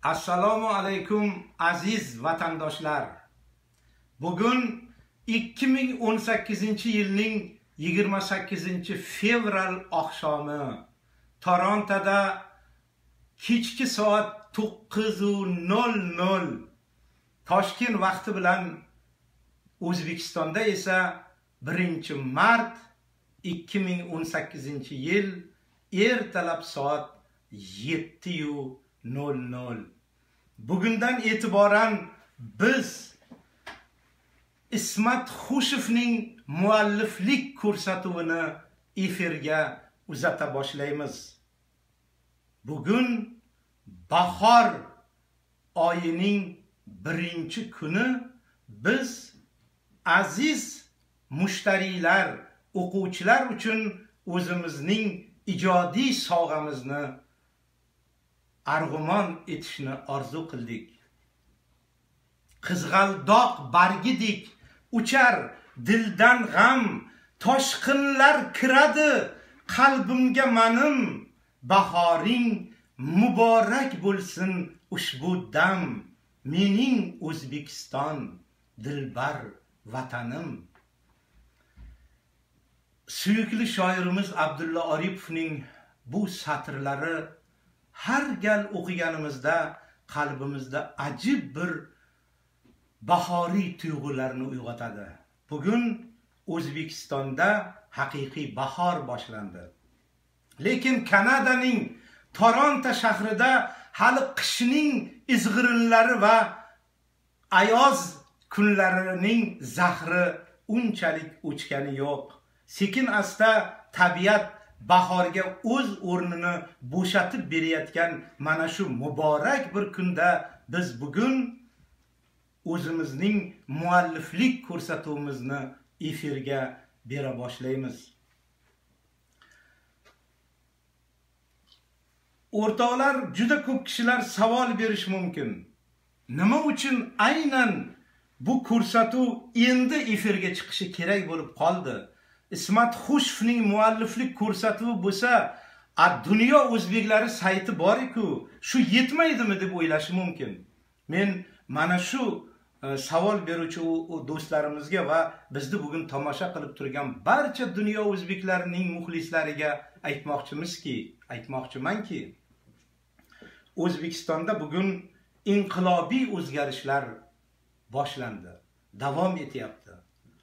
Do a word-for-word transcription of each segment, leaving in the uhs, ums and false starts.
Assalomu alaykum aziz vatandoshlar. Bugun ikki ming o'n sakkizinchi yilning yigirma sakkizinchi fevral oqshomi. Torontoda kechki soat to'qqiz nol nol. Toshkent vaqti bilan O'zbekistonda esa birinchi mart ikki ming o'n sakkizinchi yil ertalab soat yetti nol nol. Bugundan e'tiboran biz Ismat Xushevning mualliflik ko'rsatuvini efirga uzata boshlaymiz. Bugun bahor oyining birinchi kuni biz aziz mushtariylar, o'quvchilar uchun o'zimizning ijodiy sovg'amizni arg'umon etishni orzu qildik. Qizg'aldoq bargidek uchar dildan g'am, toshqinlar kiradi qalbimga manim. Bahoring muborak bo'lsin ushbu dam, mening O'zbekiston dilbar vatanim. Suyukli shoirimiz Abdulla Oripovning bu satrlari har gal o'qiganimizda qalbimizda ajib bir bahoriy tuyg'ularni uyg'otadi. Bugun O'zbekistonda haqiqiy bahor boshlandi. Lekin Kanadaning Toronto shahrida hali qishning izg'irinlari va ayoz kunlarining zahri unchalik o'chgani yo'q. Sekin asta tabiat bahorga o'z o'rnini bo'shatib berayotgan mana shu muborak bir kunda biz bugun o'zimizning mualliflik ko'rsatuvimizni efirga bera boshlaymiz. O'rtoqlar, juda ko'p kishilar savol berish mumkin. Nima uchun aynan bu ko'rsatuv endi efirga chiqishi kerak bo'lib qoldi? Ismat Xushevning mualliflik ko'rsatuvi bo'lsa, a dunyo o'zbeklari sayti bor-ku, shu yetmaydimi deb o'ylashi mumkin. Men mana shu e, savol beruvchi do'stlarimizga va bizni bugun tomosha qilib turgan barcha dunyo o'zbeklarining muxlislariga aytmoqchimizki, aytmoqchimanki, O'zbekistonda bugun inqilobiy o'zgarishlar boshlandi, davom etyapti.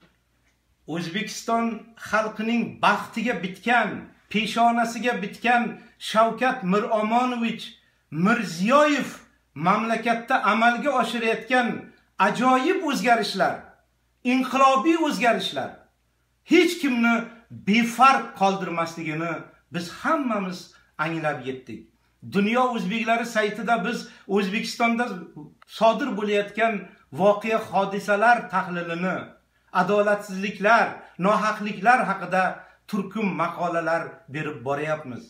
O'zbekiston xalqining baxtiga bitgan, peshonasiga bitgan Shavkat Miromonovich Mirziyoyev mamlakatda amalga oshirayotgan ajoyib o'zgarishlar, inqilobiy o'zgarishlar hech kimni befarq qoldirmasligini biz hammamiz anglab yetdik. Dunyo o'zbeklari saytida biz O'zbekistonda sodir bo'layotgan voqea hodisalar tahlilini, adolatsizliklar, nohaqliklar haqida turkum maqolalar berib boryapmiz.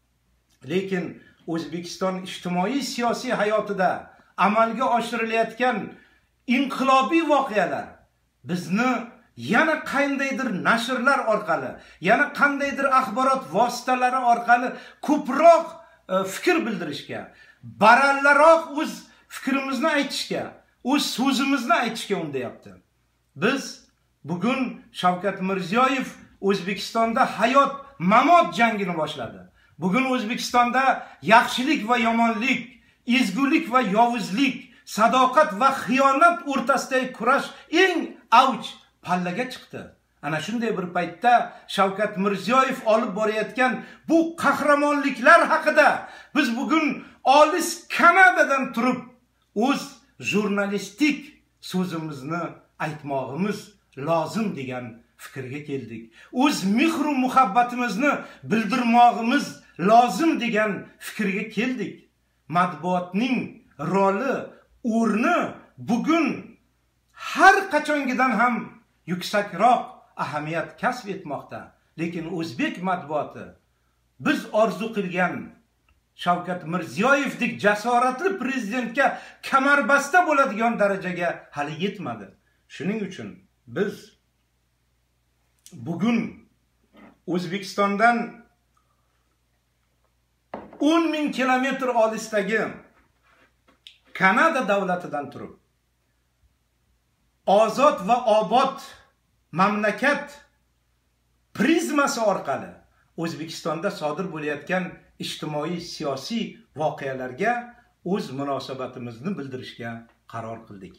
Lekin O'zbekiston ijtimoiy siyosiy hayotida amalga oshirilayotgan inqilobiy voqealar bizni yana qandaydir nashrlar orqali, yana qandaydir axborot vositalari orqali ko'proq fikr bildirishga, barallaroq o'z fikrimizni aytishga, o'z so'zimizni aytishga undayapti. Biz bugun Shavkat Mirziyoyev O'zbekistonda hayot mamot jangini boshladi. Bugun O'zbekistonda yaxshilik va yomonlik, ezgulik va yovuzlik, sadoqat va xiyonat o'rtasidagi kurash eng avj pallaga chiqdi. Ana shunday bir paytda Shavkat Mirziyoyev olib borayotgan bu qahramonliklar haqida biz bugun olis Kanadadan turib o'z jurnalistik so'zimizni aytmog'imiz lozim degan fikrga keldik. O'z mehr va muhabbatimizni bildirmog'imiz lozim degan fikrga keldik. Matbuotning roli, o'rni bugun har qachongidan ham yuksakroq ahamiyat kasb etmoqda. Lekin o'zbek matbuoti biz orzu qilgan Shavkat Mirziyoyevdek jasoratli prezidentga kamarbasta bo'ladigan darajaga hali yetmadi. Shuning uchun biz bugun O'zbekistondan o'n ming kilometr olisdagi Kanada davlatidan turib ozod va obod mamlakat prizmasi orqali O'zbekistonda sodir bo'layotgan ijtimoiy siyosiy voqealarga o'z munosabatimizni bildirishga qaror qildik.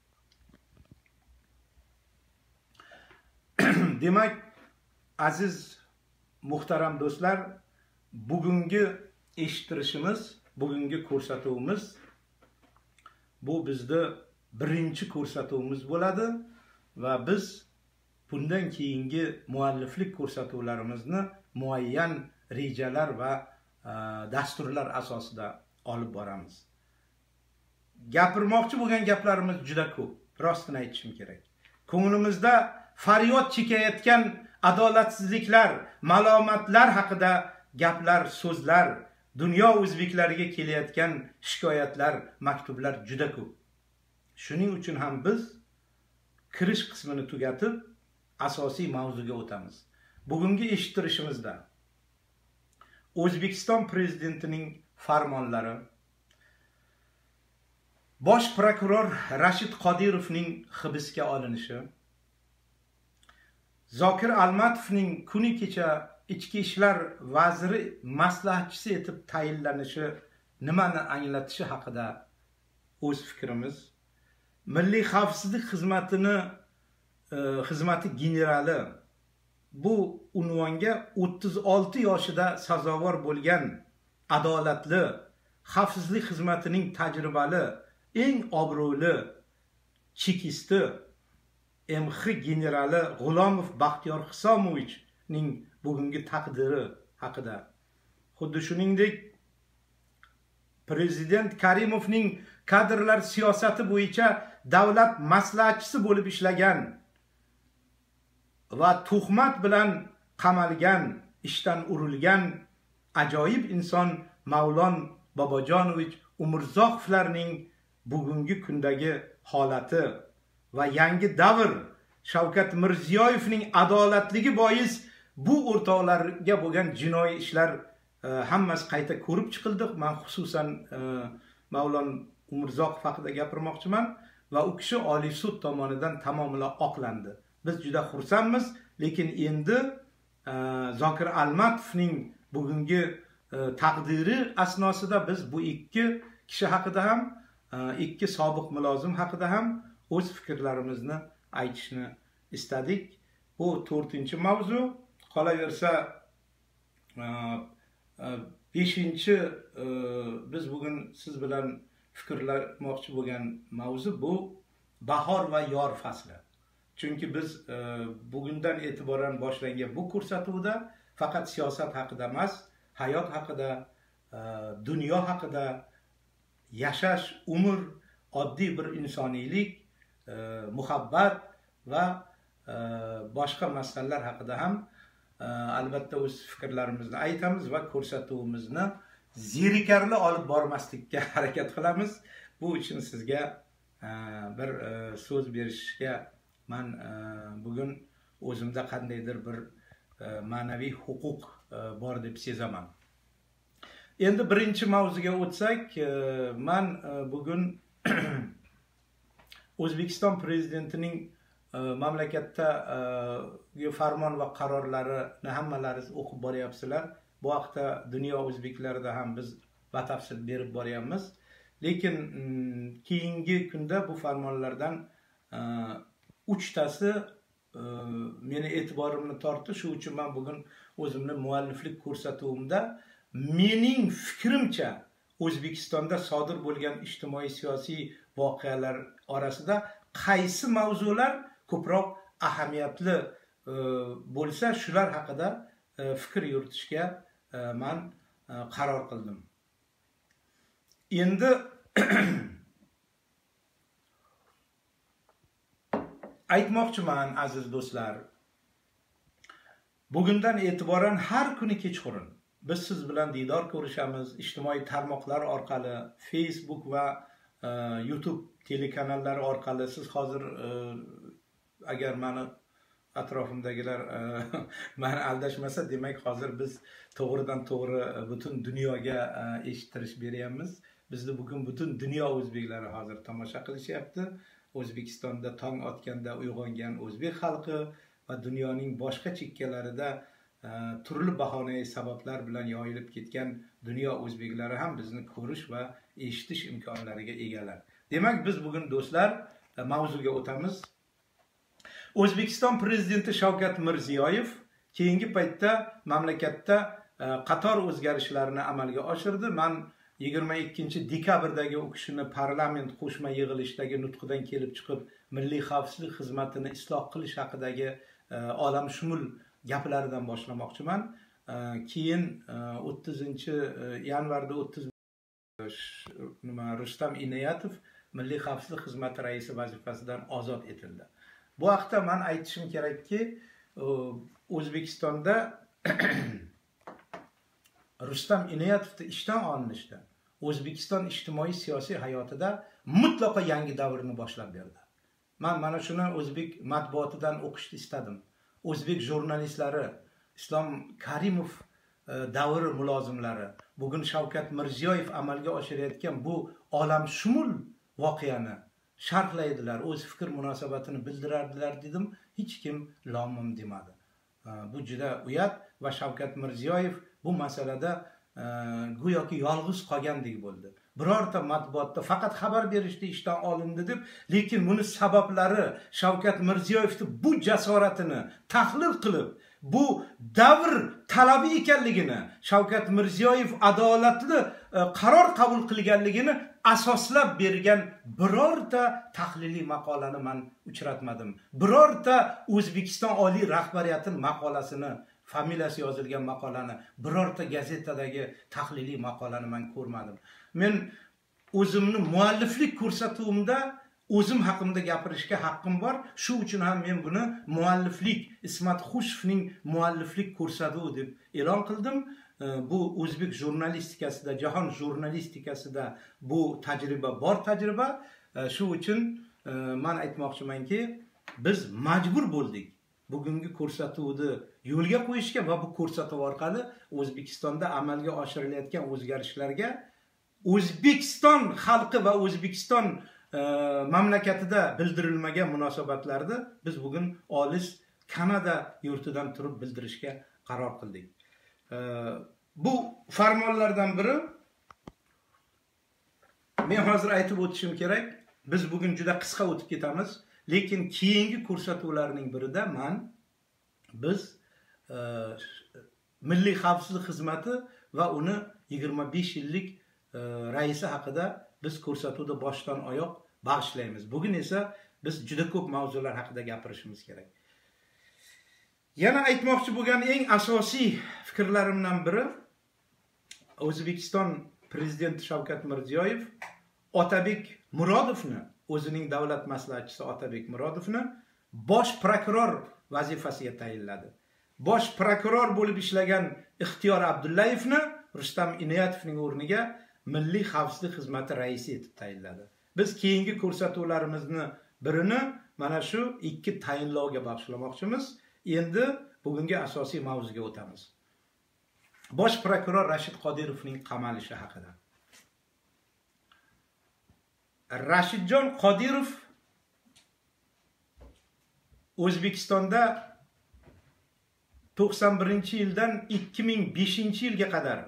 Demak, aziz muhtaram do'stlar, bugungi eshittirishimiz, bugungi ko'rsatuvimiz bu bizda birinchi ko'rsatuvimiz bo'ladi va biz bundan keyingi mualliflik ko'rsatuvlarimizni muayyan rejalar va dasturlar asosida olib boramiz. Gapirmoqchi bo'lgan gaplarimiz juda ko'p, rostini aytishim kerak. Ko'nglimizda faryod chekayotgan adolatsizliklar, malomatlar haqida gaplar, so'zlar, dunyo o'zbeklariga kelayotgan shikoyatlar, maktublar juda ko'p. Shuning uchun ham biz kirish qismini tugatib, asosiy mavzuga o'tamiz. Bugungi eshittirishimizda O'zbekiston prezidentining farmonlari, Bosh prokuror Rashid Qodirovning hibsga olinishi, Zokir Almatovning kuni kecha ichki ishlar vaziri maslahatchisi etib tayinlanishi nimani anglatishi haqida o'z fikrimiz, Milliy xavfsizlik xizmatini e, xizmati generali bu unvonga o'ttiz olti yoshida sazovor bo'lgan adolatli xavfsizlik xizmatining tajribali, eng obro'li chekisti M X generali G'ulomov Baxtiyor Hisomovichning bugungi taqdiri haqida, xuddi shuningdek Prezident Karimovning kadrlar siyosati bo'yicha davlat maslahatchisi bo'lib ishlagan va tuhmat bilan qamalgan, ishdan urilgan ajoyib inson Mavlon Bobojonovich Umurzoqovlarning bugungi kundagi holati va yangi davr Shavkat Mirziyoyevning adolatligi bois bu o'rtoqlarga bo'lgan jinoiy ishlar e, hammasi qayta ko'rib chiqildi. Men xususan e, Mavlon Umurzoqov haqida gapirmoqchiman va u kishi Oliy sud tomonidan tamomila oqlandi. Biz juda xursandmiz, lekin endi e, Zokir Almatovning bugungi e, taqdiri asnosida biz bu ikki kishi haqida ham, e, ikki sobiq mulozim haqida ham o'z fikrlarimizni aytishni istadik. Bu to'rtinchi mavzu. Qolaversa beshinchi biz bugun siz bilan fikrlamoqchi bo'lgan mavzu bu bahor va yor fasli. Chunki biz bugundan e'tiboran boshlangan bu ko'rsatuvda faqat siyosat haqida emas, hayot haqida, dunyo haqida, yashash, umr, oddiy bir insoniylik, muhabbat va boshqa masalalar haqida ham albatta o'z fikrlarimizni aytamiz va ko'rsatuvimizni zerikarli olib bormaslikka harakat qilamiz. Bu uchun sizga bir so'z berishga men bugun o'zimda qandaydir bir ma'naviy huquq bor deb sezaman. Endi birinchi mavzuga o'tsak, men bugun O'zbekiston prezidentining mamlakatda farmon va qarorlarini hammalaringiz o'qib boryapsizlar. Bu haqda dunyo o'zbeklarida ham biz batafsil berib boryapmiz. Lekin keyingi kunda bu farmonlardan uchtasi meni e'tiborimni tortdi. Shu uchun men bugun o'zimni mualliflik ko'rsatuvimda mening fikrimcha O'zbekistonda sodir bo'lgan ijtimoiy siyosiy voqealar orasida qaysi mavzular ko'proq ahamiyatli bo'lsa, shular haqida fikr yuritishga men qaror qildim. Endi aytmoqchiman aziz do'stlar, bugundan e'tiboran har kuni kechqurun biz siz bilan diydor ko'rishamiz. Ijtimoiy tarmoqlar orqali, Facebook va YouTube telekanallari orqali. Siz hozir agar meni atrofimdagilar meni aldashmasa, demak hozir biz to'g'ridan to'g'ri butun dunyoga eshittirish beryapmiz. bizni bugun butun dunyo o'zbeklari hozir tomosha qilishyapti. O'zbekistonda tong otganda uyg'ongan o'zbek xalqi va dunyoning boshqa chekkalarida turli bahonai sabablar bilan yoyilib ketgan dunyo o'zbeklari ham bizni ko'rish va eshitish imkonlariga egalar. Demak, biz bugun do'stlar mavzuga o'tamiz. O'zbekiston prezidenti Shavkat Mirziyoyev keyingi paytda mamlakatda qator o'zgarishlarni amalga oshirdi. Men yigirma ikkinchi dekabrdagi u kishini parlament qo'shma yig'ilishidagi nutqidan kelib chiqib, milliy xavfsizlik xizmatini isloh qilish haqidagi olamshumul gaplaridan boshlamoqchiman. Keyin o'ttizinchi yanvarda o'ttiz nima Rustam Inoyatov milliy xavfsizlik xizmati raisi vazifasidan ozod etildi. Bu haqda men aytishim kerakki, O'zbekistonda Rustam Inoyatovni ishdan olinishda O'zbekiston ijtimoiy siyosiy hayotida mutlaqo yangi davrni boshlab berdi. Men mana shuni o'zbek matbuotidan o'qishni istadim. O'zbek jurnalistlari, Islom Karimov davri mulozimlari bugun Shavkat Mirziyoyev amalga oshirayotgan bu olamshumul voqeani sharhlaydilar, o'z fikr munosabatini bildirardilar dedim. Hech kim lom-mim demadi. Bu juda uyat va Shavkat Mirziyoyev bu masalada go'yoki yolg'iz qolgandek bo'ldi. Birorta matbuotda faqat xabar berishdi ishdan olindi deb, lekin buni sabablari Shavkat Mirziyoyevning bu jasoratini tahlil qilib, bu davr talabi ekanligini, Shavkat Mirziyoyev adolatli qaror qabul qilganligini asoslab bergan birorta tahliliy maqolani men uchratmadim. Birorta O'zbekiston oliy rahbariyatining maqolasini, familiyasi yozilgan maqolani, birorta gazetadagi tahliliy maqolani men ko'rmadim. Men o'zimni mualliflik ko'rsatuvimda o'zim haqimda gapirishga haqqim bor. Shu uchun ham men buni mualliflik, Ismat Xushevning mualliflik ko'rsatuvi deb e'lon qildim. Bu o'zbek jurnalistikasida, jahon jurnalistikasida bu tajriba bor tajriba. Shu uchun men aytmoqchimanki, biz majbur bo'ldik bugungi ko'rsatuvni yo'lga qo'yishga va bu ko'rsatuv orqali O'zbekistonda amalga oshirilayotgan o'zgarishlarga O'zbekiston xalqi va O'zbekiston mamlakatida bildirilmagan munosabatlarni biz bugun olis Kanada yurtidan turib bildirishga qaror qildik. Bu farmonlardan biri, men hozir aytib o'tishim kerak, biz bugun juda qisqa o'tib ketamiz, lekin keyingi ko'rsatuvlarning birida men biz milliy xavfsizlik xizmati va uni yigirma besh yillik raisi haqida biz ko'rsatuvda boshdan oyoq bag'ishlaymiz. Bugun esa biz juda ko'p mavzular haqida gapirishimiz kerak. Yana aytmoqchi bo'lgan eng asosiy fikrlarimdan biri, O'zbekiston prezidenti Shavkat Mirziyoyev Otabek Murodovni, o'zining davlat maslahatchisi Otabek Murodovni bosh prokuror vazifasiga tayinladi. Bosh prokuror bo'lib ishlagan Ixtiyor Abdullayevni Rustam Inoyatovning o'rniga milliy xavfsizlik xizmati raisi etib tayinladi. Biz keyingi ko'rsatuvlarimizni birini mana shu ikki tayinlovga bag'ishlamoqchimiz. Endi bugungi asosiy mavzuga o'tamiz. Bosh prokuror Rashid Qodirovning qamalishi haqida. Rashidjon Qodirov O'zbekistonda to'qson birinchi yildan ikki ming beshinchi yilga qadar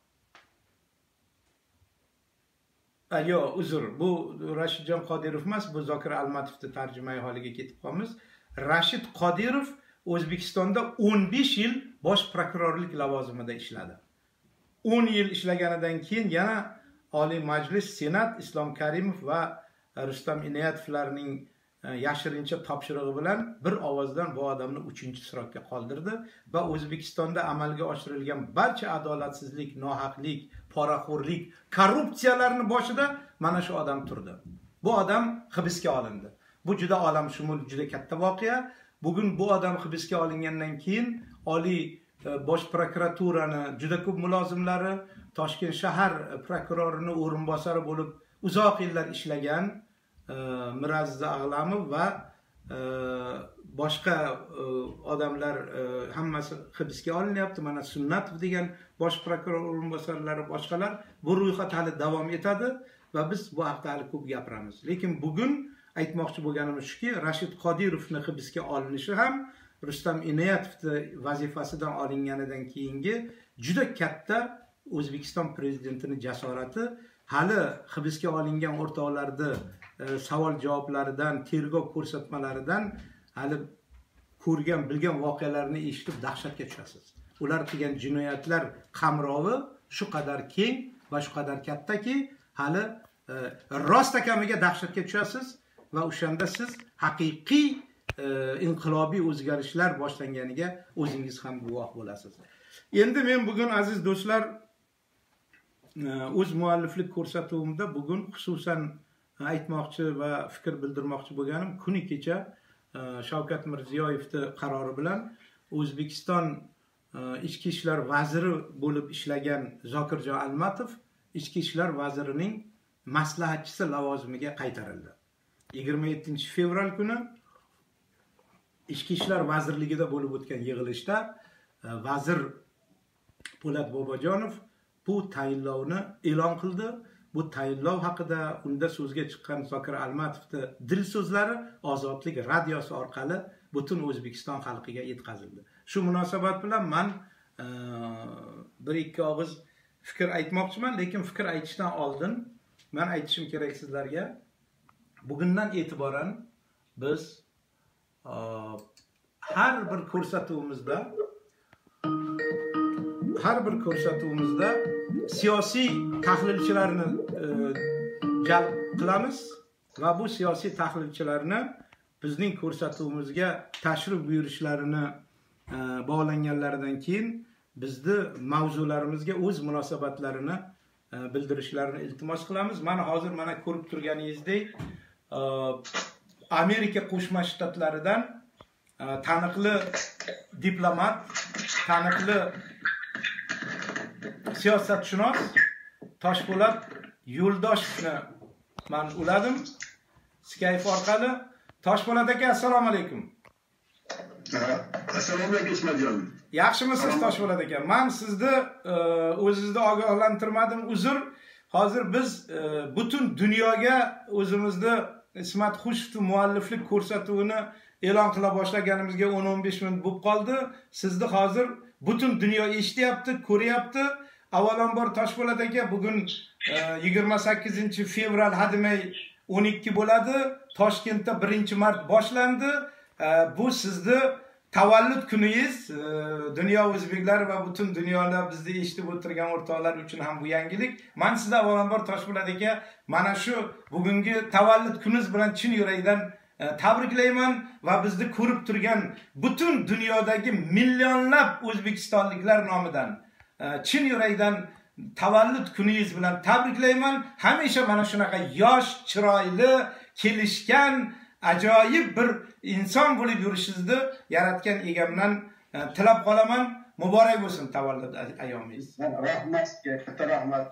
Ayo, uzr, bu Rashidjon Qodirov emas, bu Zokir Almatovning tarjimai holiga ketib qolamiz. Rashid Qodirov O'zbekistonda o'n besh yil bosh prokurorlik lavozimida ishladi. o'n yil ishlaganidan keyin yana Oliy Majlis, Senat Islom Karimov va Rustam Inoyatovlarning yashirincha topshirig'i bilan bir ovozdan bu odamni uchinchi sirotga qoldirdi va O'zbekistonda amalga oshirilgan barcha adolatsizlik, nohaqlik, poraxo'rlik, korrupsiyalarning boshida mana shu odam turdi. Bu odam hibsga olindi. Bu juda olamshumul, juda katta voqea. Bugun bu odam hibsga olingandan keyin Oliy bosh prokuraturani juda ko'p mulozimlari, Toshkent shahar prokurorining o'rinbosari bo'lib uzoq yillar ishlagan Mirazza Ag'lamov va boshqa odamlar hammasi hibsga olinyapti. Mana Sunnatov degan bosh prokuror o'rinbosarlari, boshqalar bu ro'yxat hali davom etadi va biz bu haqda hali ko'p gapiramiz. Lekin bugun aytmoqchi bo'lganimiz shuki, Rashid Qodirovni hibsga olinishi ham Rustam Inoyatovni vazifasidan olinganidan keyingi juda katta O'zbekiston prezidentining jasorati. Hali hibsga olingan o'rtoqlarni savol javoblaridan, tergov ko'rsatmalaridan hali ko'rgan, bilgan voqealarni eshitib dahshatga tushasiz. Ular qilgan jinoyatlar qamrovi shu qadar keng va shu qadar kattaki, hali rost akamiga dahshatga tushasiz va o'shanda siz haqiqiy inqilobiy o'zgarishlar boshlanganiga o'zingiz ham guvoh bo'lasiz. Endi men bugun aziz do'stlar, o'z mualliflik ko'rsatuvimda bugun xususan aytmoqchi va fikr bildirmoqchi bo'lganim, kuni kecha Shavkat Mirziyoyevning qarori bilan O'zbekiston ichki ishlar vaziri bo'lib ishlagan Zokirjon Almatov ichki ishlar vazirining maslahatchisi lavozimiga qaytarildi. yigirma yettinchi fevral kuni ichki ishlar vazirligida bo'lib o'tgan yig'ilishda vazir Po'lat Bobojonov bu tayinlovni e'lon qildi. Bu tayinlov haqida unda so'zga chiqqan Zokir Almatovning dil so'zlari Ozodlik radiosi orqali butun O'zbekiston xalqiga yetkazildi. Shu munosabat bilan men bir ikki og'iz fikr aytmoqchiman, lekin fikr aytishdan oldin men aytishim kerak sizlarga. Bugundan e'tiboran biz har bir ko'rsatuvimizda har bir ko'rsatuvimizda siyosiy tahlilchilarni jalb qilamiz va bu siyosiy tahlilchilarni bizning ko'rsatuvimizga tashrif buyurishlarini bog'langanlaridan keyin bizni mavzularimizga o'z munosabatlarini bildirishlarini iltimos qilamiz. Mana hozir mana ko'rib turganingizdek, Amerika Qo'shma Shtatlaridan taniqli diplomat, taniqli siyosatshunos Toshpo'lat Yo'ldoshevni men uladim Skype orqali. Toshpo'lat aka, assalomu alaykum. Assalomu alaykum Ismatjon. Yaxshimisiz Toshpo'lat aka? Men sizni o'zingizni ogohlantirmadim, uzr. Hozir biz butun dunyoga o'zimizni Ismat Xushevning mualliflik ko'rsatuvini e'lon qila boshlaganimizga o'n o'n besh minut bo'lib qoldi. Sizni hozir butun dunyo eshityapti, ko'ryapti. Avvalambor Toshpo'lat aka, bugun yigirma sakkizinchi fevral hademay o'n ikki bo'ladi. Toshkentda birinchi mart boshlandi. Bu sizni tavallud kuningiz. Dunyo o'zbeklar va butun dunyoda bizni eshitib o'tirgan o'rtoqlar uchun ham bu yangilik. Men sizni avvalambor Toshpo'lat aka, mana shu bugungi tavallud kuningiz bilan chin yurakdan tabriklayman va bizni ko'rib turgan butun dunyodagi millionlab o'zbekistonliklar nomidan chin yurakdan tavallud kuningiz bilan tabriklayman. Hamisha mana shunaqa yosh, chiroyli, kelishgan, ajoyib bir inson bo'lib yurishingizni yaratgan egamdan tilab qolaman. Muborak bo'lsin tavallud ayyomingiz. Rahmat, katta rahmat.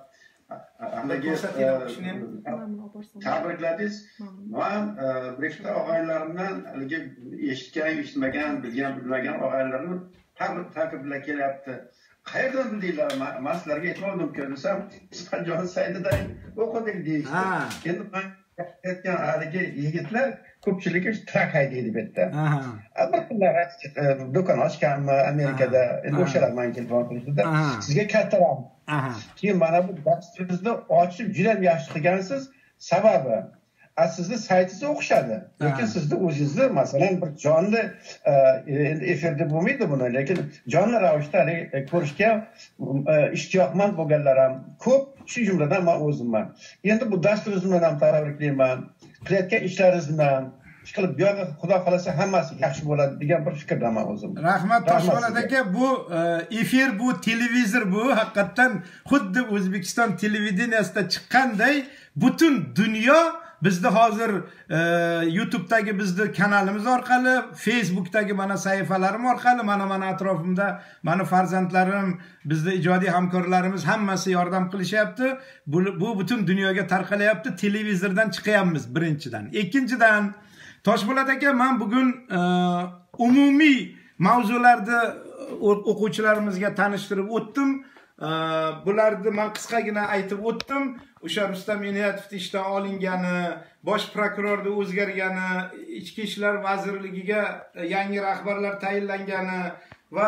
Tabrikladingiz. Men bir ikkita og'aylarimdan haligi eshitgan, eshitmagan, bilgan, bilmagan og'aylarni tabriklab kelyapti. Qayerdan bildinglar? Men sizlarga aytmoqdim ko'rsam, Ismatjon saytidan o'qidik deyishdi. Endi men aytgan haligi yigitlar ko'pchiligi trak haydaydi bu yerda. Bir kunlar do'kon ochganmi Amerikada, endi o'shalar menga telefon qilishdi. Sizga katta rahmat. Keyin mana bu dasturingizni ochib juda yaxshi qilgansiz. Sababi sizni saytingiz o'xshadi. Lekin sizni o'zingizni masalan bir jonli efirda bo'lmaydi buni, lekin jonli ravishda ko'rishga ishtiyoqmand bo'lganlar ham ko'p, shu jumladan men o'zimman. Endi bu dasturingiz bilan ham tabriklayman. Qilayotgan ishlaringiz bilan qilib bu yoqqa xudo xolasa hammasi yaxshi bo'ladi degan bir fikrdaman o'zim. Rahmat Toshpo'lat aka, bu efir, bu televizor, bu haqiqatan xuddi O'zbekiston televideniyasida chiqqanday butun dunyo bizni hozir YouTube'dagi bizni kanalimiz orqali, Facebook'dagi mana sahifalarim orqali, mana mana atrofimda mana farzandlarim, bizni ijodiy hamkorlarimiz hammasi yordam qilishyapti. Bu butun dunyoga tarqalyapti. Televizordan chiqyapmiz birinchidan. Ikkinchidan, Toshpo'lat aka, men bugun umumiy mavzularda o'quvchilarimizga tanishtirib o'tdim. Bularni men qisqagina aytib o'tdim. O'sha Rustam Inoyatovning ishdan olingani, bosh prokurorning o'zgargani, ichki ishlar vazirligiga yangi rahbarlar tayinlangani va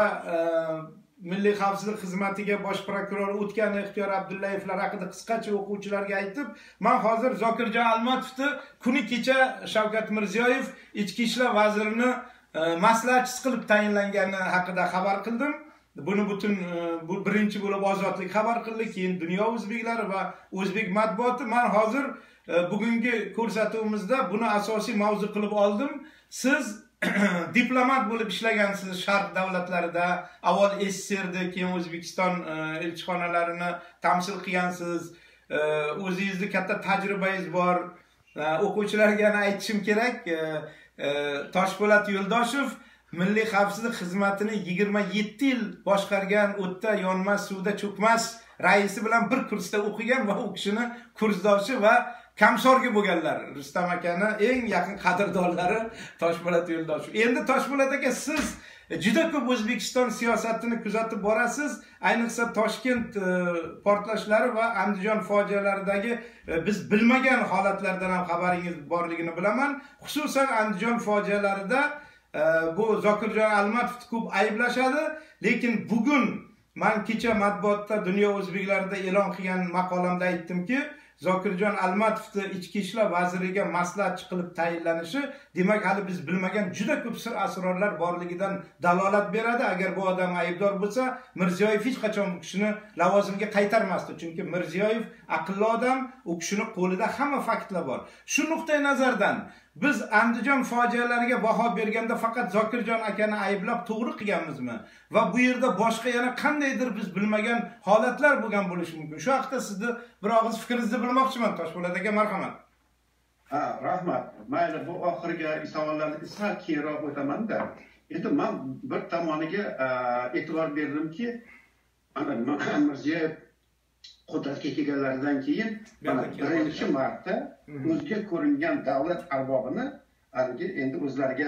Milliy xavfsizlik xizmatiga bosh prokuror o'tgani Ixtiyor Abdullayevlar haqida qisqacha o'quvchilarga aytib, men hozir Zokirjon Almatovni kuni kecha Shavkat Mirziyoyev ichki ishlar vazirini maslahatchisi qilib tayinlangani haqida xabar qildim. Buni butun bu birinchi bo'lib Ozodlik xabar qildi, keyin dunyo o'zbeklari va o'zbek matbuoti. Men hozir bugungi ko'rsatuvimizda buni asosiy mavzu qilib oldim. Siz diplomat bo'lib ishlagansiz Sharq davlatlarida, avval S S R da, keyin O'zbekiston elchixonalarini tamsil qilgansiz. O'zingizning katta tajribangiz bor. O'quvchilarga yana aytishim kerak, Toshpo'lat Yo'ldoshev Milliy xavfsizlik xizmatini yigirma yetti yil boshqargan, o'tda yonmas, suvda cho'kmas raisi bilan bir kursda o'qigan va u kishini kursdoshi va kamsorgi bo'lganlar. Rustam akani eng yaqin qadrdonlari Toshpo'lat Yo'ldoshev. Endi Toshpo'lat aka, siz juda ko'p O'zbekiston siyosatini kuzatib borasiz. Ayniqsa Toshkent portlashlari va Andijon fojialaridagi biz bilmagan holatlardan ham xabaringiz borligini bilaman. Xususan Andijon fojialarida bu Zokirjon Almatovni ko'p ayblashadi, lekin bugun men kecha matbuotda dunyo o'zbeklarida e'lon qilgan maqolamda aytdimki, Zokirjon Almatovni ichki ishlar vaziriga maslahatchi qilib tayinlanishi, demak hali biz bilmagan juda ko'p sir asrorlar borligidan dalolat beradi. Agar bu odam aybdor bo'lsa, Mirziyoyev hech qachon bu kishini lavozimga qaytarmasdi. Chunki Mirziyoyev aqlli odam, u kishini qo'lida hamma faktlar bor. Shu nuqtai nazardan biz Andijon fojialariga baho berganda faqat Zokirjon akani ayblab to'g'ri qilganmizmi? Va bu yerda boshqa yana qandaydir biz bilmagan holatlar bo'lgan bo'lishi mumkin. Shu haqda sizni bir og'iz fikringizni bilmoqchiman, Toshpo'lat aka, marhamat. Ha, rahmat. Mayli, bu oxirgi savollarni sal keyinroq o'taman-da. Endi men bir tomoniga e'tibor berdimki, mana Mirziyoyev qudratga kelganlaridan keyin birinchi marta o'ziga ko'ringan davlat arbobini endi o'zlariga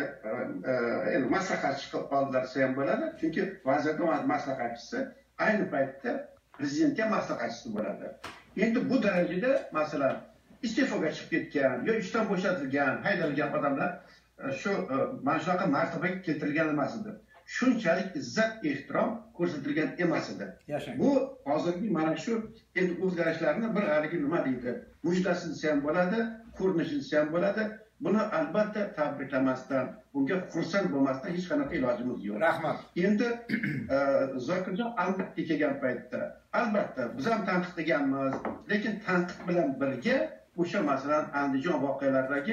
endi maslahatchi qilib oldilar desa ham bo'ladi. Chunki vazirning maslahatchisi ayni paytda prezidentga maslahatchisi bo'ladi. Endi bu darajada masalan iste'foga chiqib ketgan, yo ishdan bo'shatilgan, haydalgan odamlar shu mana shunaqa martabaga keltirilgan emas edi. Shunchalik izzat, ehtirom ko'rsatilgan emas edi. Bu hozirgi mana shu endi o'zgarishlarni bir haligi nima deydi, mujdasi desa ham bo'ladi, ko'rinishi desa ham bo'ladi. Buni albatta tabriklamasdan, bunga xursand bo'lmasdan hech qanaqa ilojimiz yo'q. Rahmat. Endi Zokirjon Almatovga kelgan paytda albatta biz ham tanqid qilganmiz, lekin tanqid bilan birga o'sha masalan Andijon voqealaridagi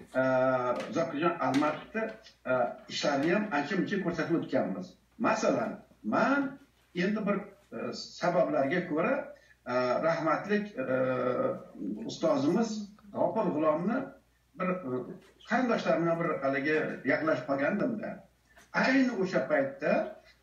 Zokirjon Almatovni ishlarini ham ancha-muncha ko'rsatib o'tganmiz. Masalan, men endi bir sabablarga ko'ra rahmatlik ustozimiz G'ofur G'ulomni bir qarindoshlarim bilan bir haligi yaqinlashib qolgandim-da. Ayni o'sha paytda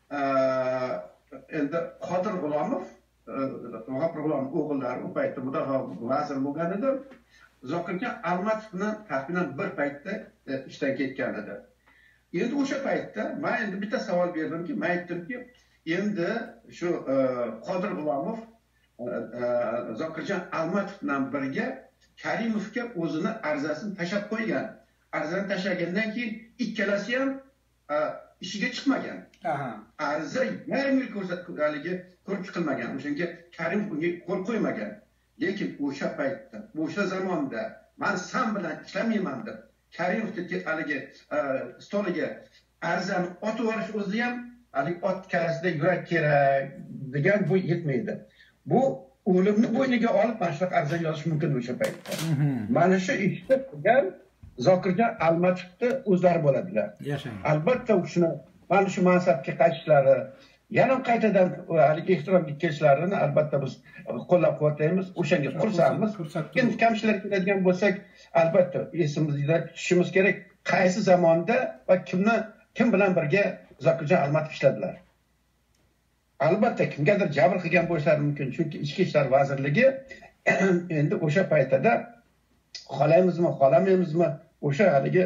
endi Qodir G'ulomov, G'ofur G'ulomov o'g'illari u paytda mudofaa vaziri bo'lgan edi. Zokirjon Almatovni taxminan bir paytda ishdan ketgan edi. Endi o'sha paytda men endi bitta savol berdimki, men aytdimki, endi shu Qodir G'ulomov Zokirjon Almatov bilan birga Karimovga o'zini arizasini tashab qo'ygan. Arizani tashlagandan keyin ikkalasi ham ishiga chiqmagan. Ariza yarim yil ko'rsatganligi ko'rib chiqilmagan. O'shanga Karimov unga qo'l qo'ymagan. Lekin o'sha paytda, o'sha zamonda men sen bilan ishlamayman deb Karimovga haligi stoliga arizani otib yuborish o'zi ham haligi ot karasida yurak kerak degan bu yetmaydi. Bu o'limni bo'yniga olib mana shunaqa arizani yozish mumkin o'sha paytda. Mana shu ishni qilgan Zokirjon Almatovni o'zlari bo'ladilar. Albatta u kishini mana shu mansabga qaytishlari, yana qaytadan haligi ehtiromga kelishlarini albatta biz qo'llab-quvvatlaymiz, o'shanga xursandmiz. Endi kamchiliklar keladigan bo'lsak, albatta esimizda tutishimiz kerak, qaysi zamonda va kimni kim bilan birga Zokirjon Almatov ishladilar. Albatta kimgadir jabr qilgan bo'lishlari mumkin, chunki Ichki ishlar vazirligi endi o'sha paytda xolaymizmi, xolamaymizmi, o'sha haligi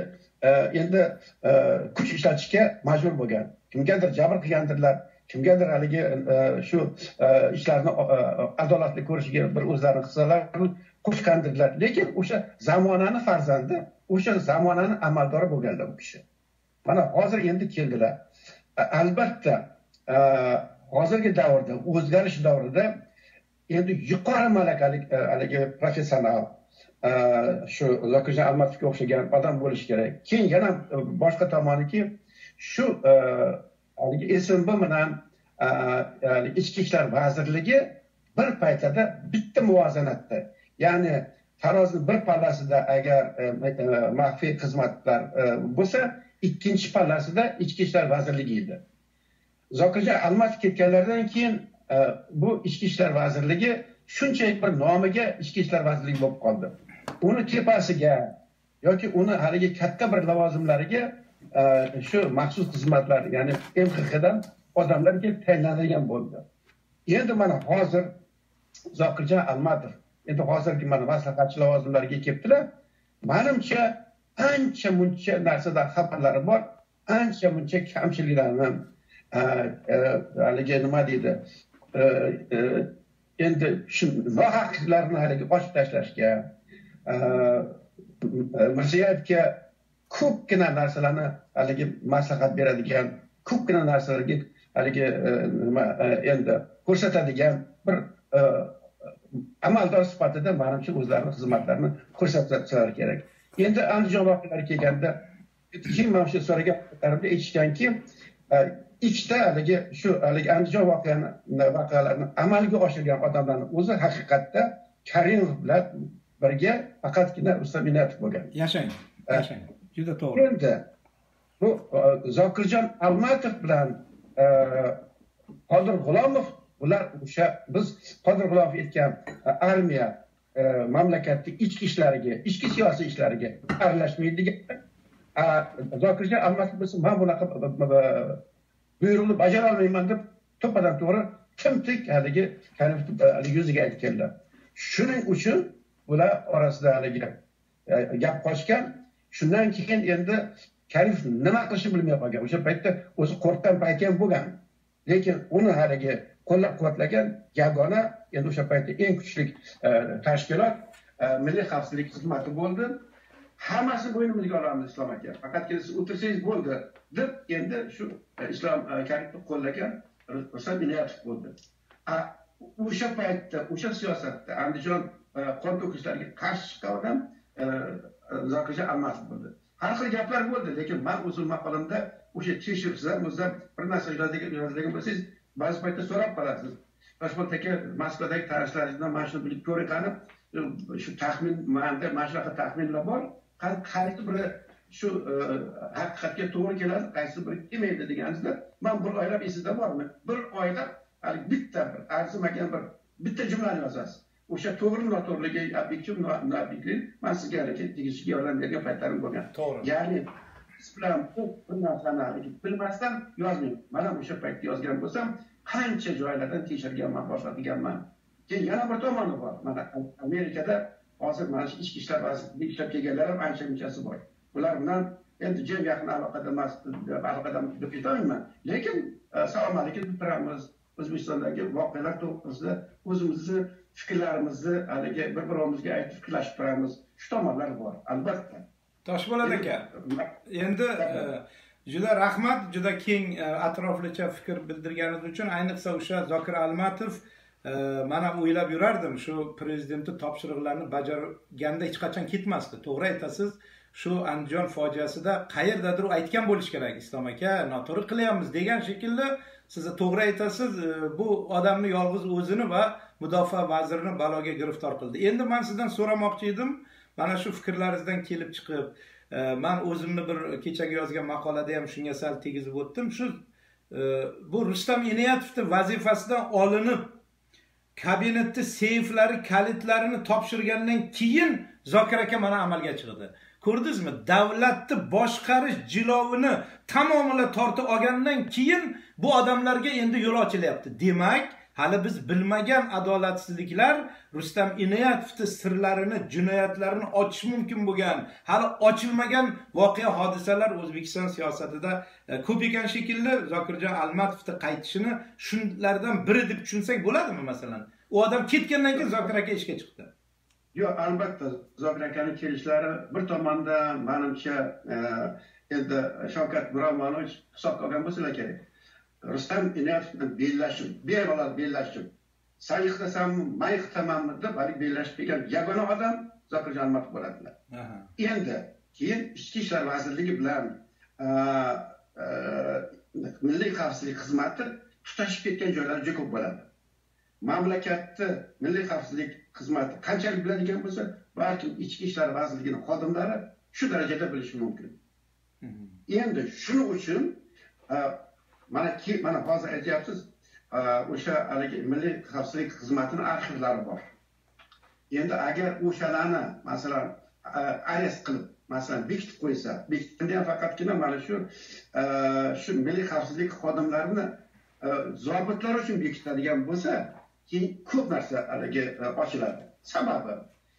endi kuch ishlatishga majbur bo'lgan. Kimgadir jabr qilgandirlar, kimgadir haligi shu ishlarni adolatli ko'rishiga bir o'zlarini hissalarini qo'shgandirlar. Lekin o'sha zamonani farzandi, o'sha zamonani amaldori bo'lganlar bu kishi. Mana hozir endi keldilar. Albatta, hozirgi davrda, o'zgarish davrida endi yuqori malakali haligi professional shu Zokirjon Almatovga o'xshagan odam bo'lish kerak. Keyin yana boshqa tomoniki shu haligi S M B bilan Ichki ishlar vazirligi bir paytda bitta muvozanatda, ya'ni tarozining bir pallasida agar maxfiy xizmatlar bo'lsa, ikkinchi pallasida Ichki ishlar vazirligi edi. Zokirjon Almatov ketganlaridan keyin bu Ichki ishlar vazirligi shunchaki bir nomiga Ichki ishlar vazirligi bo'lib qoldi. Uni tepasiga yoki uni haligi katta bir lavozimlariga shu maxsus xizmatlar, ya'ni M X X dan odamlar kelib tayinlanadigan bo'ldi. Endi mana hozir Zokirjon Almatov endi hozirgi mana maslahatchi lavozimlariga kelibdilar. Menimcha ancha muncha narsadan xabarlari bor, ancha muncha kamchiliklarni haligi nima deydi, endi shu nohaqliklarni haligi ochib tashlashga, Mirziyoyevga ko'pgina narsalarni haligi maslahat beradigan, ko'pgina narsalarga haligi nima endi ko'rsatadigan bir amaldor sifatida menimcha o'zlarining xizmatlarini ko'rsatishlari kerak. Endi Andijon voqealari kelganda keyin mana shu so'raganlarimda aytishganki, ikkita haligi shu haligi Andijon voqealarini amalga oshirgan odamlarning o'zi haqiqatda Karimov bilan birga faqatgina Rustam Inoyatov bo'lgan. Yashang, yashang. Juda to'g'ri. Endi bu Zokirjon Almatov bilan Qodir G'ulomov, ular o'sha biz Qodir G'ulomov aytgan armiya mamlakatning ichki ishlariga, ichki siyosiy ishlariga aralashmaydigan, Zokirjon Almatov bo'lsa, men bunaqa buyruqni bajara olmayman deb to'ppadan to'g'ri timtik haligi Karimov yuziga aytganlar. Shuning uchun ular orasida haligi gap qochgan. Shundan keyin endi Karimov nima qilishni bilmay qolgan. O'sha paytda o'zi qo'rqgan payti ham bo'lgan. Lekin uni haligi qo'llab-quvvatlagan yagona endi o'sha paytda eng kuchli tashkilot Milliy xavfsizlik xizmati bo'ldi. Hammasi bo'ynimizga olamiz Islom aka. Faqat siz o'tirsangiz bo'ldi deb endi shu Islom Karimovni qo'llagan Rustam Inoyatov bo'ldi. O'sha paytda, o'sha siyosatda Andijon qon to'kishlariga qarshi chiqqan odam Zokirjon Almatov bo'ldi. Har xil gaplar bo'ldi, lekin men o'zim maqolamda o'sha tekshirishlar, o'zim bir narsa yozadigan bo'lsangiz, ba'zi paytda so'rab qolasiz. Toshpo'l aka Moskvadagi tanishlaringizdan mana shuni bilib ko'ring qani, shu taxmin, menda mana shunaqa taxminlar bor. Qaysi biri shu haqiqatga to'g'ri keladi, qaysi biri kelmaydi deganingizda, men bir oylab esingizda bormi? Bir oyda bitta bir arzimagan bir bitta jumlani yozasiz. O'sha to'g'ri noto'g'riligi, obyektiv noobyektlik men sizga tegishli yordam bergan paytlarim bo'lgan. Ya'ni siz bilan bu narsani bilmasdan yozmang. Mana o'sha paytda yozgan bo'lsam, qancha joylardan tekshirganman, boshqa qilganman. Keyin yana bir tomoni bor. Mana Amerikada hozir mana shu ichki ishlar vazirligida ishlab kelganlar ham ancha munchasi bor. Ular bilan endi jim yaqin aloqada emas, aloqada deb aytolmayman. Lekin salom alaykum deb turamiz. O'zbekistondagi voqealar to'g'risida o'zimizni fikrlarimizni haligi bir-birimizga aytib fikrlashib turamiz. Shu tomonlar bor, albatta. Toshpo'lat aka, endi juda rahmat, juda keng atroflicha fikr bildirganingiz uchun. Ayniqsa o'sha Zokir Almatov, mana o'ylab yurardim, shu prezidentning topshiriqlarini bajarganda hech qachon ketmasdi. To'g'ri aytasiz. Shu Andijon fojiasida qayerdadir aytgan bo'lish kerak, Islom aka, noto'g'ri qilyapmiz degan shekilli. Siz to'g'ri aytasiz, bu odamni yolg'iz o'zini va mudofaa vazirini baloga giriftor qildi. Endi men sizdan so'ramoqchi edim, mana shu fikrlaringizdan kelib chiqib, men o'zimni bir kechagi yozgan maqolada ham shunga sal tegizib o'tdim. Shu bu Rustam Inoyatovning vazifasidan olinib, kabinetning seyflari, kalitlarini topshirgandan keyin Zokir aka mana amalga chiqdi. Ko'rdingizmi? Davlatni boshqarish jilovini tamomila tortib olgandan keyin bu odamlarga endi yo'l ochilyapti. Demak, hali biz bilmagan adolatsizliklar Rustam Inoyatovning sirlarini, jinoyatlarini ochish mumkin bo'lgan, hali ochilmagan voqea hodisalar O'zbekiston siyosatida ko'p ekan shekilli. Zokirjon Almatovning qaytishini shunlardan biri deb tushunsak bo'ladimi masalan? U odam ketgandan keyin Zokir aka ishga chiqdi. Yo'q, albatta Zokir akaning kelishlari bir tomondan menimcha endi Shavkat Miromonovich hisobga olgan bo'lsalar kerak. Rustam Inoyatovni bellashib, bemalol bellashib, sen yiqitasanmi, men yiqitamanmi deb hali bellashib kelgan yagona odam Zokirjon Almatov bo'ladilar. Endi keyin Ichki ishlar vazirligi bilan Milliy xavfsizlik xizmati tutashib ketgan joylar juda ko'p bo'ladi. Mamlakatda Milliy xavfsizlik xizmati qanchalik biladigan bo'lsa, balki Ichki ishlar vazirligining xodimlari shu darajada bilishi mumkin. Endi shuning uchun mana ki mana hozir aytyapsiz, o'sha haligi Milliy xavfsizlik xizmatining arxivlari bor. Endi agar o'shalarni masalan arest qilib, masalan bekitib qo'ysa, bekitganda ham faqatgina mana shu shu Milliy xavfsizlik xodimlarini zobitlar uchun bekitadigan bo'lsa, keyin ko'p narsa haligi ochiladi. Sababi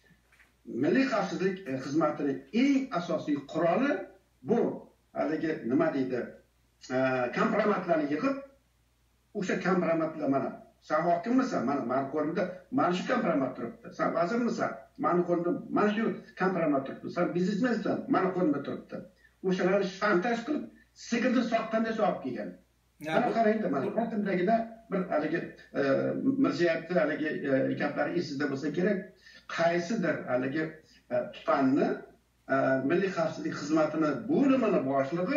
Milliy xavfsizlik xizmatining eng asosiy quroli bu haligi nima deydi? Kompromatlarni yig'ib, o'sha kompromatlar mana sen hokimmisan, mana meni qo'limda mana shu kompromat turibdi. Sen vazirmisan, meni qo'limda mana shu kompromat turibdi. Sen biznesmensan, meni qo'limda turibdi. O'shalarni shantaj qilib, sigirni soqqanda olib kelgan. Mana qarangda, mana raqamdagida bir haligi Mirziyoyevning haligi gaplari esingizda bo'lsa kerak, qaysidir haligi tupanni Milliy xavfsizlik xizmatini bo'limini boshlig'i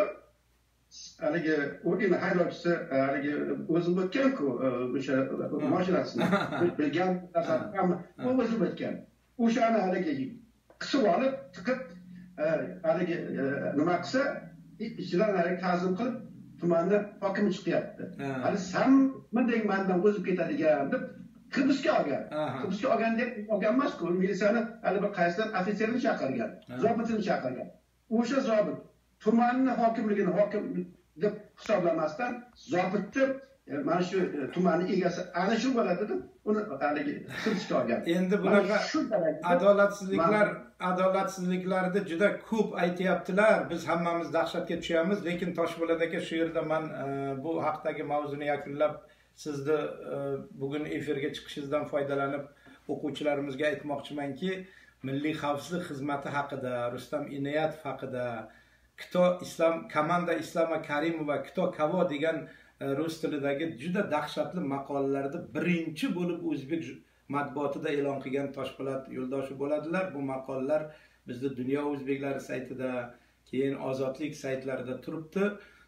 haligi o'g'ini haydovchisi haligi o'zi o'tgan-ku o'sha mashinasini bilgan narsani u o'zi o'tgan. O'shani haligi qisib olib, tiqib haligi nima qilsa, ichidan haligi ta'zim qilib tumanni hokimi chiqyapti. Hali sen bunday mendan o'zib ketadigan deb hibsga olgan. Hibsga olgan deb olgan emas-ku, militsiyani hali bir qaysidir ofitserni chaqirgan, zobitini chaqirgan. O'sha zobit tumanni hokimligini hokim deb hisoblamasdan zobitni mana shu tumanning egasi ana shu bo'ladi deb uni haligi hibsga olgan. Endi bunaqa adolatsizliklar, adolatsizliklarni juda ko'p aytyaptilar. Biz hammamiz dahshatga tushamiz, lekin Toshpo'lat aka shu yerda men bu haqdagi mavzuni yakunlab sizni bugun efirga chiqishingizdan foydalanib o'quvchilarimizga aytmoqchimanki, Milliy xavfsizlik xizmati haqida, Rustam Inoyatov haqida, Kito Islom komanda Isloma Karimova Kito Kavo degan rus tilidagi juda dahshatli maqolalarni birinchi bo'lib o'zbek matbuotida e'lon qilgan Toshpo'lat yo'ldoshi bo'ladilar. Bu maqolalar bizning Dunyo o'zbeklari saytida, keyin Ozodlik saytlarida turibdi.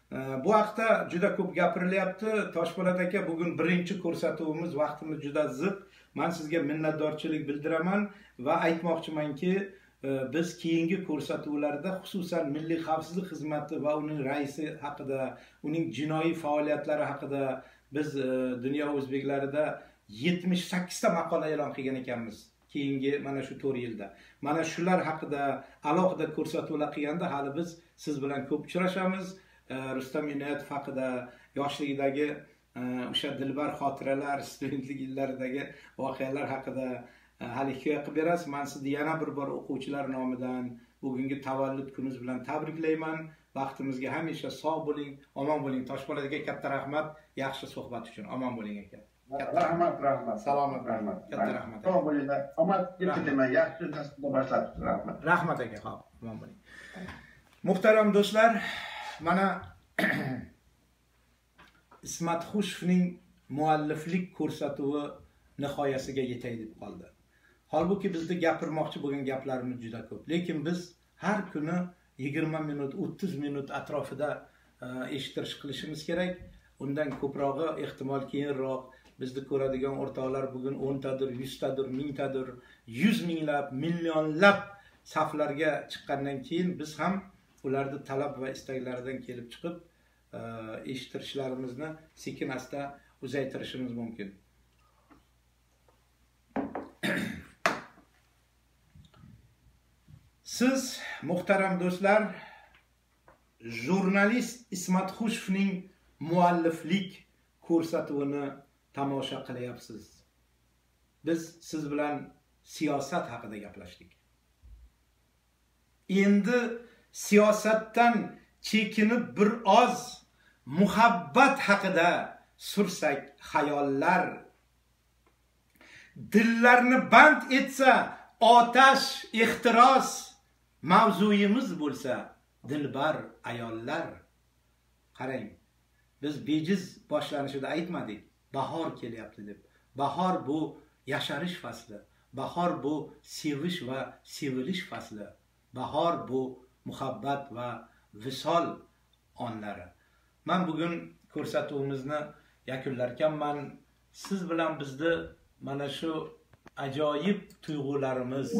Bu haqda juda ko'p gapirilyapti. Toshpo'lat aka, bugun birinchi ko'rsatuvimiz, vaqtimiz juda ziq. Men sizga minnatdorchilik bildiraman va aytmoqchimanki, biz keyingi ko'rsatuvlarda xususan Milliy xavfsizlik xizmati va uning raisi haqida, uning jinoiy faoliyatlari haqida biz Dunyo o'zbeklarida yetmish sakkiz ta maqola e'lon qilgan ekanmiz keyingi mana shu to'rt yilda. Mana shular haqida alohida ko'rsatuvlar qilganda hali biz siz bilan ko'p uchrashamiz. Rustam Inoyatov haqida, yoshligidagi o'sha dilbar xotiralar, studentlik yillaridagi voqealar haqida hali hikoya qilib berasiz. Men sizni yana bir bor o'quvchilar nomidan bugungi tavallud kuningiz bilan tabriklayman. Vaqtimizga hamisha sog' bo'ling, omon bo'ling. Toshpo'lat aka, katta rahmat yaxshi suhbat uchun. Omon bo'ling aka. Rahmat, rahmat. Salomat, rahmat. Katta rahmat. Sog' bo'linglar. Omad keltiman, yaxshi dasturda boshlab rahmat. Rahmat aka, xo'p, omon bo'ling. Muhtaram do'stlar, mana Ismat Xushevning mualliflik ko'rsatuvi nihoyasiga yetay deb qoldi. Holbuki bizda gapirmoqchi bo'lgan gaplarimiz juda ko'p, lekin biz har kuni yigirma minut, o'ttiz minut atrofida eshittirish qilishimiz kerak. Undan ko'prog'i ehtimol keyinroq bizni ko'radigan o'rtoqlar bugun o'ntadir, yuztadir, mingtadir, yuz minglab, millionlab saflarga chiqqandan keyin biz ham ularni talab va istaklaridan kelib chiqib eshittirishlarimizni sekin asta uzaytirishimiz mumkin. Siz muhtaram do'stlar, jurnalist Ismat Xushevning mualliflik ko'rsatuvini tomosha qilyapsiz. Biz siz bilan siyosat haqida gaplashdik. Endi siyosatdan chekinib bir oz muhabbat haqida sursak xayollar, dillarni band etsa otash, ehtiros mavzuyimiz bo'lsa dilbar ayollar. Qarang, biz bejiz boshlanishida aytmadik, bahor kelyapti deb. Bahor bu yasharish fasli, bahor bu sevish va sevilish fasli, bahor bu muhabbat va visol onlari. Men bugun ko'rsatuvimizni yakunlar ekanman. Siz bilan bizni mana shu ajoyib tuyg'ularimiz,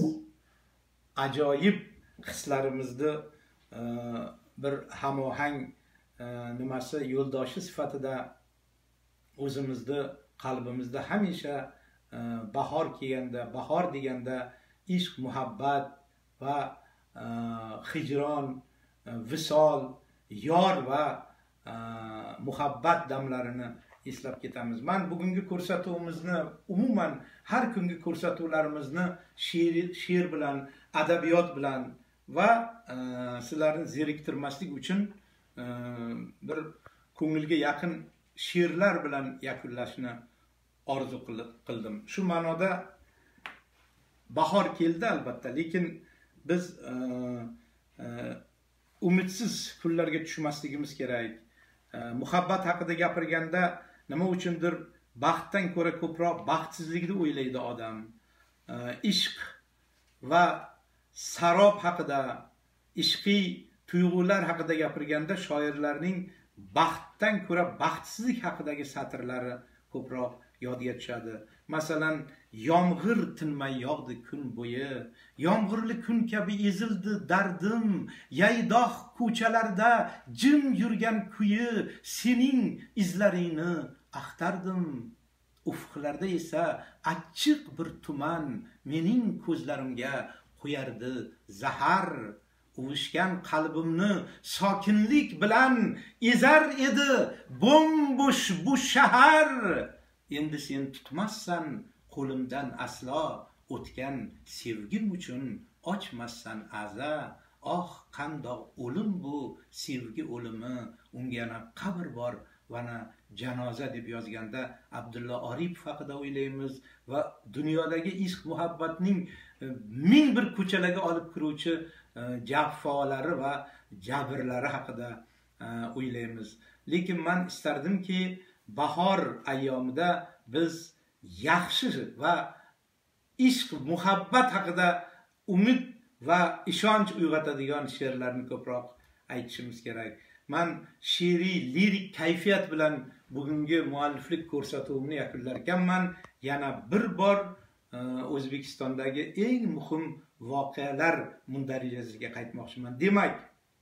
ajoyib hislarimizni e, bir hamohang e, nimasi yo'ldoshi sifatida o'zimizni qalbimizda hamisha e, bahor kelganda, bahor deganda ishq, muhabbat va e, hijron, e, visol, yor va e, muhabbat damlarini eslab ketamiz. Men bugungi ko'rsatuvimizni, umuman har kungi ko'rsatuvlarimizni she'r she'r bilan, adabiyot bilan va e, sizlarni zeriktirmaslik uchun e, bir ko'ngilga yaqin she'rlar bilan yakunlashni orzu qildim. Shu ma'noda bahor keldi albatta, lekin biz e, e, umidsiz kunlarga tushmasligimiz kerak. E, muhabbat haqida gapirganda nima uchundir baxtdan ko'ra ko'proq baxtsizlikni o'ylaydi odam. E, ishq va sarob haqida, ishqiy tuyg'ular haqida gapirganda shoirlarning baxtdan ko'ra baxtsizlik haqidagi satrlari ko'proq yodga tushadi. Masalan, yomg'ir tinmay yog'di kun bo'yi, yomg'irli kun kabi ezildi dardim, yaydoq ko'chalarda jim yurgan kuyi, sening izlaringni axtardim. Ufqlarda esa achchiq bir tuman mening ko'zlarimga qo'yardi zahar. Uvushgan qalbimni sokinlik bilan ezar edi bo'm-bo'sh bu shahar. Endi sen tutmazsan qo'limdan aslo, o'tgan sevgim uchun ochmassan aza. Oh, qandoq o'lim bu, sevgi o'limi, unga yana qabr bor vana janoza deb yozganda Abdulla Oripov haqida o'ylaymiz va dunyodagi ishq muhabbatning ming bir ko'chalarga olib kiruvchi jaffolari va jabrlari haqida o'ylaymiz. Lekin men istardimki, bahor ayyomida biz yaxshi va ishq, muhabbat haqida umid va ishonch uyg'otadigan she'rlarni ko'proq aytishimiz kerak. Men she'riy, lirik kayfiyat bilan bugungi mualliflik ko'rsatuvimni yakunlar ekanman. Yana bir bor O'zbekistondagi eng muhim voqealar mundarijasiga qaytmoqchiman. Demak,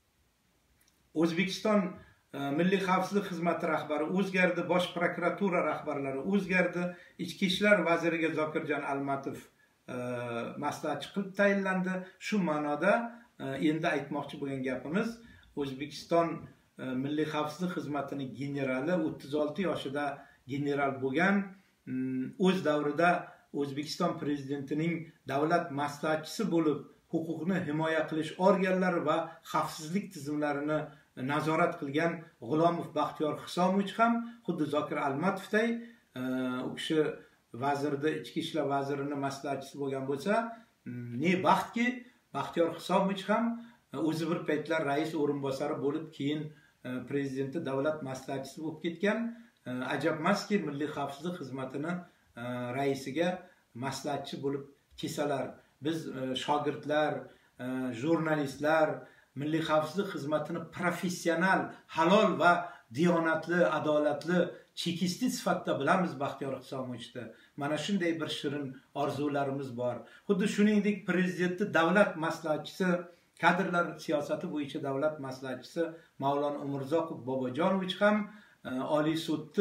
O'zbekiston Milliy xavfsizlik xizmati rahbari o'zgardi, bosh prokuratura rahbarlari o'zgardi, ichki ishlar vaziriga Zokirjon Almatov maslahatchi qilib tayinlandi. Shu ma'noda endi aytmoqchi bo'lgan gapimiz, O'zbekiston Milliy xavfsizlik xizmatining generali, o'ttiz olti yoshida general bo'lgan, o'z davrida O'zbekiston prezidentining davlat maslahatchisi bo'lib, huquqni himoya qilish organlari va xavfsizlik tizimlarini nazorat qilgan G'ulomov Baxtiyor Hisomovich ham xuddi Zokir Almatovday u kishi vazirda, ichki ishlar vazirining maslahatchisi bo'lgan bo'lsa, ne baxtki, Baxtiyor Hisomovich ham o'zi bir paytlar rais o'rinbosari bo'lib, keyin prezidenti davlat maslahatchisi bo'lib ketgan. Ajab emaski, Milliy xavfsizlik xizmatini raisiga maslahatchi bo'lib kelsalar. Biz shogirdlar, jurnalistlar Milliy xavfsizlik xizmatini professional, halol va diyonatli, adolatli chekisti sifatida bilamiz Baxtiyor Hisomovichni. Mana shunday bir shirin orzularimiz bor. Xuddi shuningdek prezidentni davlat maslahatchisi, kadrlar siyosati bo'yicha davlat maslahatchisi Mavlon Umurzoqov Bobojonovich ham Oliy sudni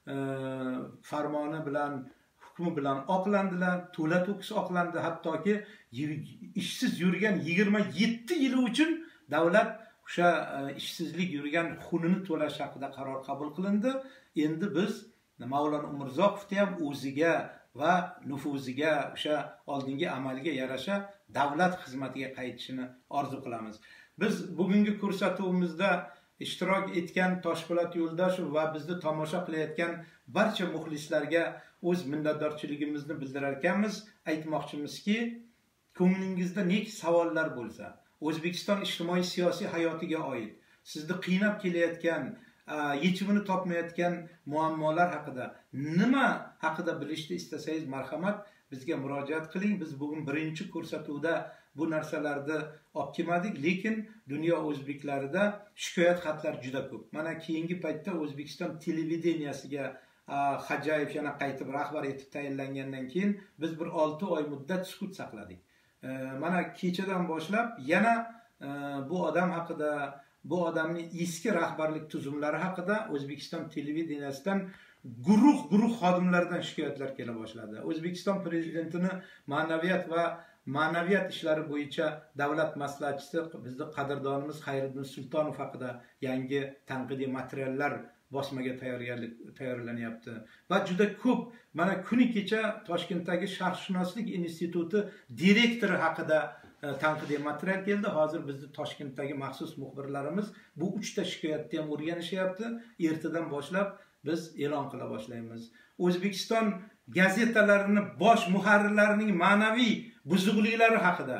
farmoni bilan, hukmi bilan oqlandilar, to'la to'kis oqlandi. Hattoki ishsiz yurgan yigirma yetti yili uchun davlat o'sha ishsizlik yurgan xunini to'lash haqida qaror qabul qilindi. Endi biz Mavlon Umurzoqovni ham o'ziga va nufuziga, o'sha oldingi amaliga yarasha davlat xizmatiga qaytishini orzu qilamiz. Biz bugungi ko'rsatuvimizda ishtirok etgan Toshpo'lat Yo'ldoshev va bizni tomosha qilayotgan barcha muxlislarga o'z minnatdorchiligimizni bildirar ekanmiz. Aytmoqchimizki, ko'nglingizda neki savollar bo'lsa, O'zbekiston ijtimoiy siyosiy hayotiga oid, sizni qiynab kelayotgan, yechimini topmayotgan muammolar haqida, nima haqida bilishni istasangiz, marhamat bizga murojaat qiling. Biz bugun birinchi ko'rsatuvda bu narsalarni olib kelmadik, lekin dunyo o'zbeklarida shikoyat xatlar juda ko'p. Mana keyingi paytda O'zbekiston televideniyasiga Xo'jayev yana qaytib rahbar etib tayinlangandan keyin biz bir olti oy muddat sukut saqladik. Mana kechadan boshlab yana bu odam haqida, bu odamning eski rahbarlik tuzumlari haqida O'zbekiston televideniyasidan guruh-guruh xodimlardan shikoyatlar kela boshladi. O'zbekiston prezidentini ma'naviyat va ma'naviyat ishlari bo'yicha davlat maslahatchisi bizning qadrdonimiz Xayriddin Sultonov haqida yangi tanqidiy materiallar bosmaga tayyorlanyapti. Va juda ko'p, mana kuni kecha Toshkentdagi Sharqshunoslik instituti direktori haqida tanqidiy material keldi. Hozir bizni Toshkentdagi maxsus muxbirlarimiz bu uchta shikoyatni ham o'rganishyapti. Ertadan boshlab biz e'lon qila boshlaymiz. O'zbekiston gazetalarini bosh muharrirlarining ma'naviy buzuqliklari haqida,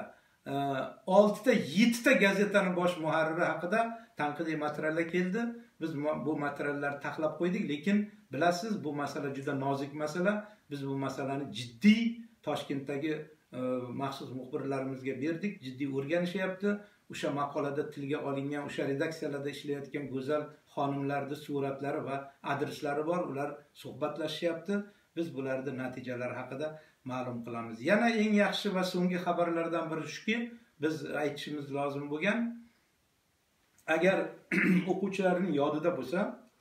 oltita yettita gazetani bosh muharriri haqida tanqidiy materiallar keldi. Biz bu materiallarni taxlab qo'ydik, lekin bilasiz, bu masala juda nozik masala. Biz bu masalani jiddiy Toshkentdagi maxsus muxbirlarimizga berdik, jiddiy o'rganishyapti. O'sha maqolada tilga olingan, o'sha redaksiyalarda ishlayotgan go'zal xonimlarning suratlari va adreslari bor, ular suhbatlashyapti. Biz bularning natijalari haqida ma'lum qilamiz. Yana eng yaxshi va so'nggi xabarlardan biri shuki, biz aytishimiz lozim bo'lgan, agar o'quvchilarning yodida bo'lsa,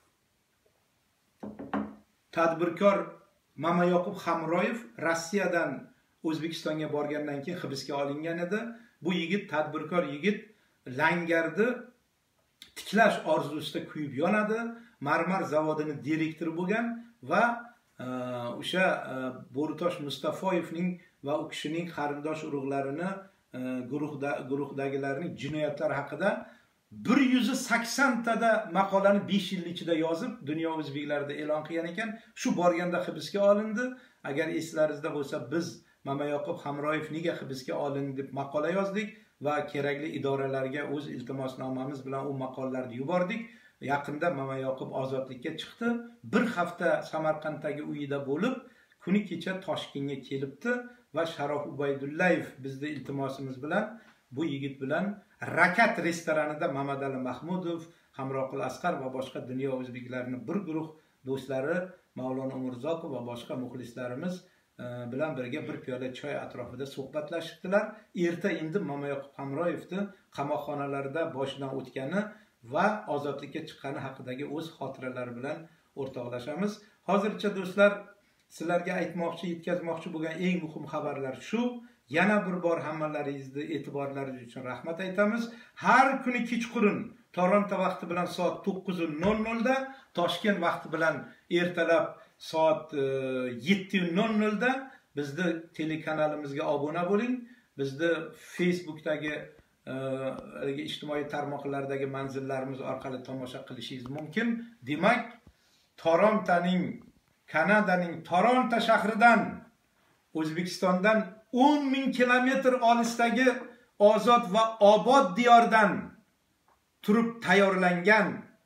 tadbirkor Mamayoqub Hamroyev Rossiyadan O'zbekistonga borgandan keyin hibsga olingan edi. Bu yigit, tadbirkor yigit, langarni tiklash orzusida kuyib yonadi, marmar zavodining direktori bo'lgan va o'sha Bo'ritosh Mustafoyevning va u kishining qarindosh urug'larini, guruhda guruhdagilarning jinoyatlari haqida bir yuz sakson tada maqolani besh yil ichida yozib, dunyo o'zbeklarida e'lon qilgan ekan. Shu borganda hibsga olindi. Agar eslaringizda bo'lsa, biz Mamayoqub Hamroyev nega hibsga olindi deb maqola yozdik va kerakli idoralarga o'z iltimosnomamiz bilan u maqolalarni yubordik. Yaqinda Mamayoqub ozodlikka chiqdi. Bir hafta Samarqanddagi uyida bo'lib, kuni kecha Toshkentga kelibdi va Sharof Ubaydullayev bizning iltimosimiz bilan bu yigit bilan Rakat restoranida Mamadali Mahmudov, Hamroqul Asqar va boshqa dunyo o'zbeklarining bir guruh do'stlari, Mavlon Umurzoqov va boshqa muxlislarimiz bilan birga bir piyola choy atrofida suhbatlashibdilar. Erta endi Mamayoqub Hamroyevni qamoqxonalarda boshidan o'tgani va ozodlikka chiqqani haqidagi o'z xotiralari bilan o'rtoqlashamiz. Hozircha do'stlar, sizlarga aytmoqchi, yetkazmoqchi bo'lgan eng muhim xabarlar shu. Yana bir bor hammalaringizni e'tiborlaringiz uchun rahmat aytamiz. Har kuni kechqurun Toronto vaqti bilan soat to'qqiz nol nol da, Toshkent vaqti bilan ertalab soat yetti nol nol da bizni telekanalimizga obuna bo'ling. Bizni Facebookdagi ijtimoiy tarmoqlardagi manzillarimiz orqali tomosha qilishingiz mumkin. Demak, Torontoning, Kanadaning Toronto shahridan, O'zbekistondan o'n ming kilometr olisdagi ozod va obod diyordan turib tayyorlangan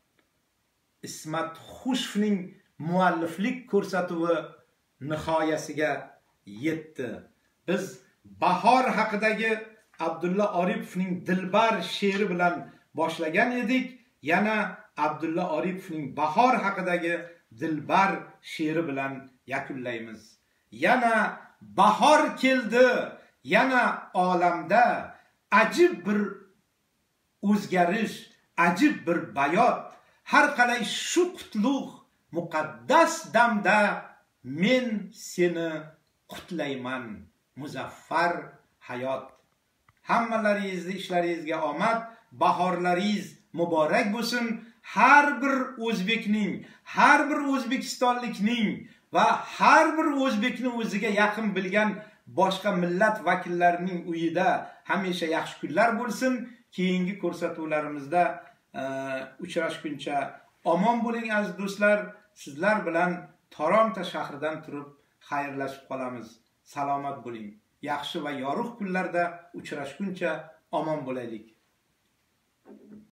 Ismat Xushevning mualliflik ko'rsatuvi nihoyasiga yetdi. Biz bahor haqidagi Abdulla Oripovning Dilbar she'ri bilan boshlagan edik. Yana Abdulla Oripovning bahor haqidagi Dilbar she'ri bilan yakunlaymiz. Yana bahor keldi, yana olamda ajib bir o'zgarish, ajib bir bayot. Har qalay shu qutlug' muqaddas damda men seni qutlayman, muzaffar hayot. Hammalaringizni ishlaringizga omad, bahorlaringiz muborak bo'lsin. har bir o'zbekning, har bir o'zbekistonlikning va har bir o'zbekni o'ziga yaqin bilgan boshqa millat vakillarining uyida hamisha yaxshi kunlar bo'lsin. Keyingi ko'rsatuvlarimizda uchrashguncha omon bo'ling aziz do'stlar. Sizlar bilan Toronto shahridan turib xayrlashib qolamiz. Salomat bo'ling. Yaxshi va yorug' kunlarda uchrashguncha omon bo'laylik.